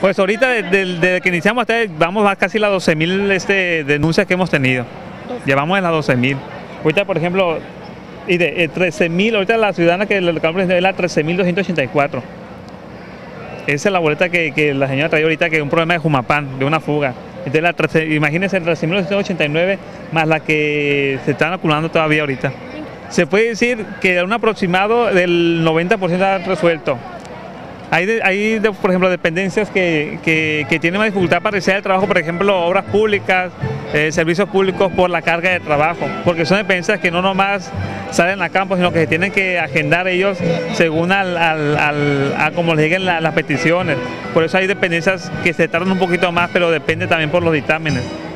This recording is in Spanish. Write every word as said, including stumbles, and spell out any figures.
Pues ahorita desde, desde que iniciamos hasta vamos a casi las doce mil este, denuncias que hemos tenido. Llevamos en las doce mil. Ahorita, por ejemplo, y de eh, trece mil, ahorita la ciudadana que le tocamos es la trece mil doscientos ochenta y cuatro. Esa es la boleta que, que la señora traía ahorita, que es un problema de Jumapán, de una fuga. Entonces, la trece, imagínense, el trece mil doscientos ochenta y nueve más la que se están acumulando todavía ahorita. Se puede decir que un aproximado del noventa por ciento está resuelto. Hay, de, hay de, por ejemplo, dependencias que, que, que tienen más dificultad para realizar el trabajo, por ejemplo, obras públicas, eh, servicios públicos por la carga de trabajo, porque son dependencias que no nomás salen a campo, sino que se tienen que agendar ellos según al, al, al, a cómo les lleguen la, las peticiones. Por eso hay dependencias que se tardan un poquito más, pero depende también por los dictámenes.